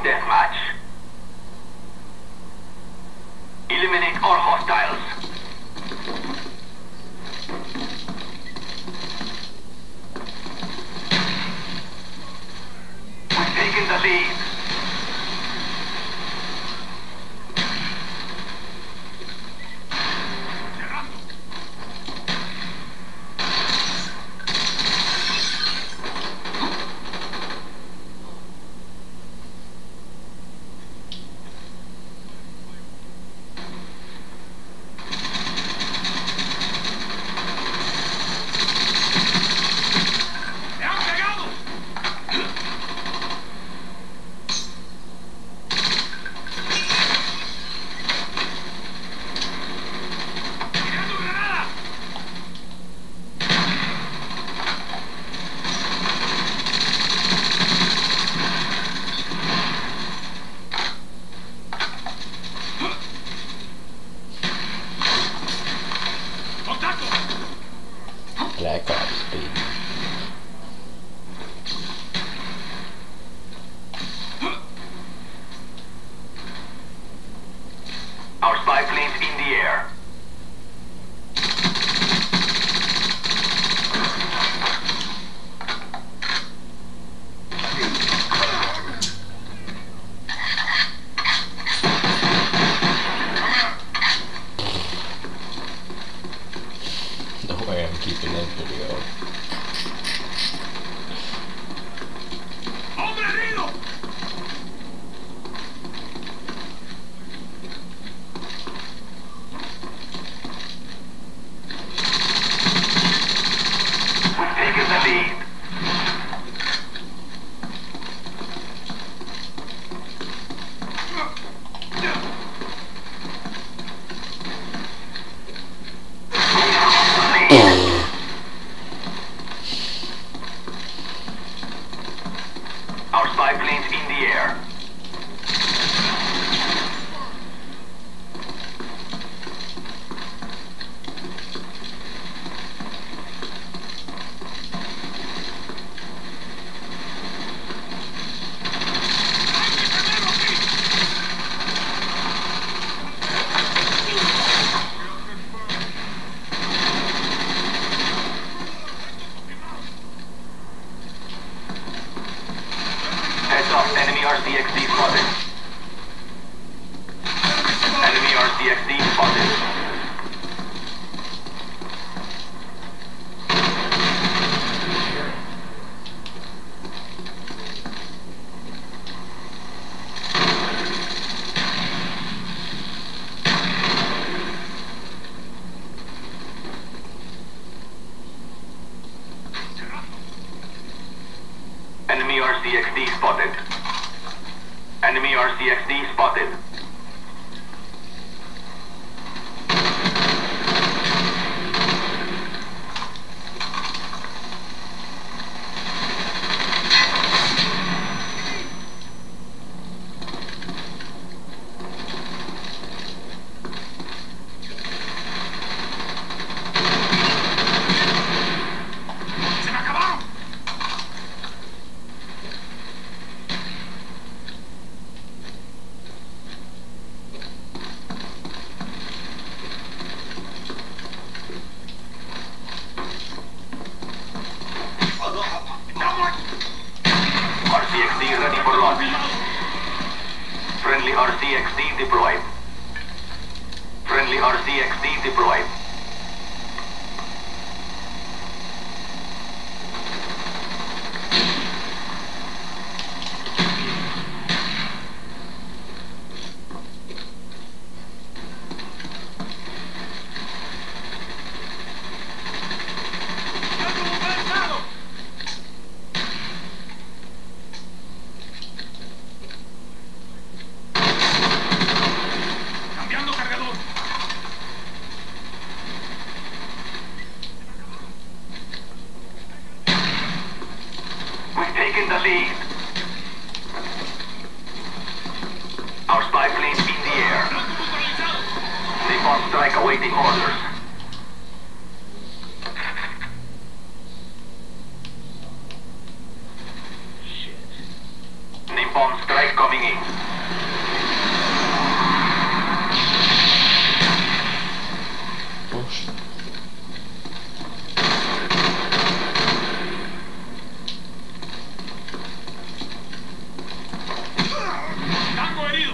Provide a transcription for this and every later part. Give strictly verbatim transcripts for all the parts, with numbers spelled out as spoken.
deathmatch. Eliminate all hostiles. We've taken the lead. Black Ops, baby. Our spy plane's in the air. No way I'm keeping that video. We've taken the lead. Our spy plane's in the air. Heads up, enemy R C X D spotted. Enemy R C X D spotted. Enemy R C X D spotted. Enemy R C X D spotted. R C X D ready for launch. Friendly R C X D deployed. Friendly R C X D deployed. We've taken the lead. Our spy plane's in the air. Napalm strike awaiting orders. Shit. bomb strike coming in. Oh shit. ¡Tango herido!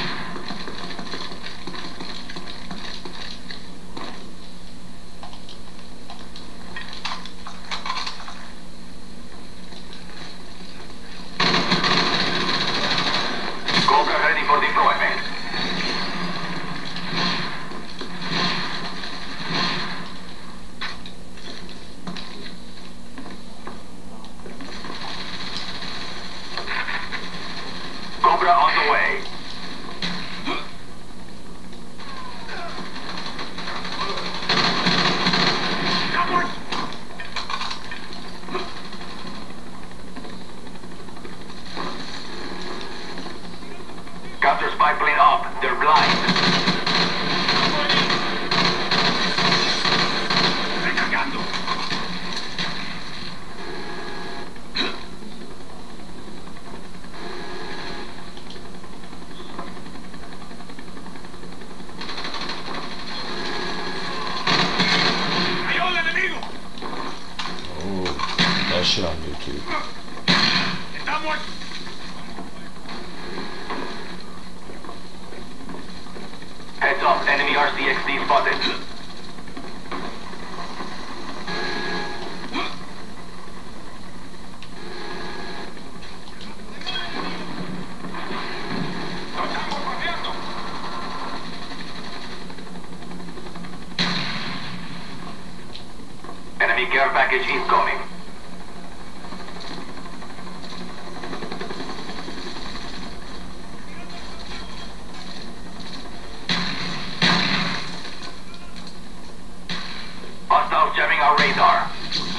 Cobra ready for deployment. Cobra on the way. Counter spy plane up. They're blind. ¡Recargando! ¡Cayó el enemigo! Oh, that shit on YouTube. ¡Está muerto! Heads up. Enemy R C X D spotted. ¡Lo estamos pateando! Enemy care package incoming. Hostiles jamming our radar.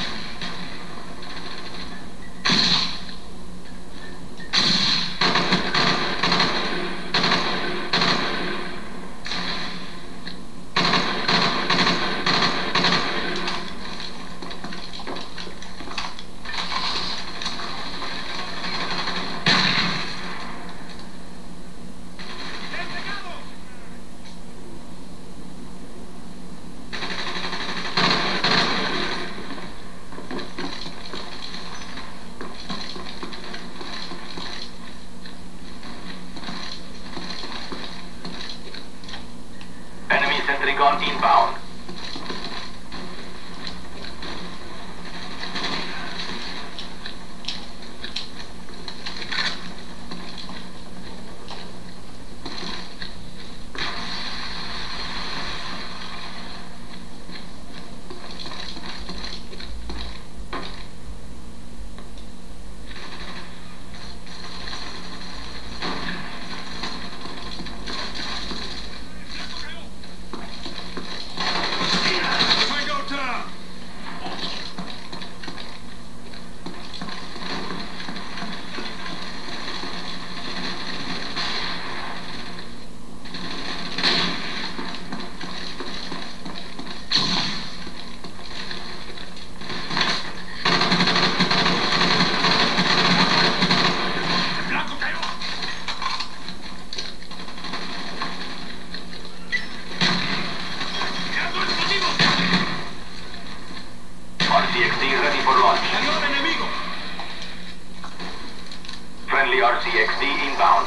Enemy sentry gun inbound. ¡Fuego down! ¡El blanco cayó! ¡Tirando explosivos! R C X D ready for launch. ¡Cayó el enemigo! Friendly R C X D inbound.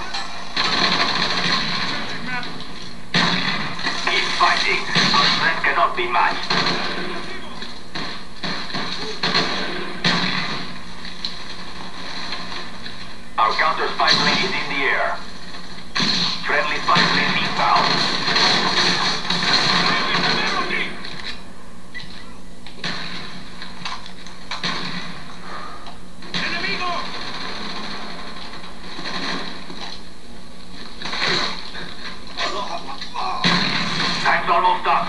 Keep fighting. Our strength cannot be matched. Our counter spy plane is in the air. Friendly spy plane inbound. aquí! ¡Enemigo! Time's almost up.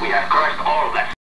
has crushed all that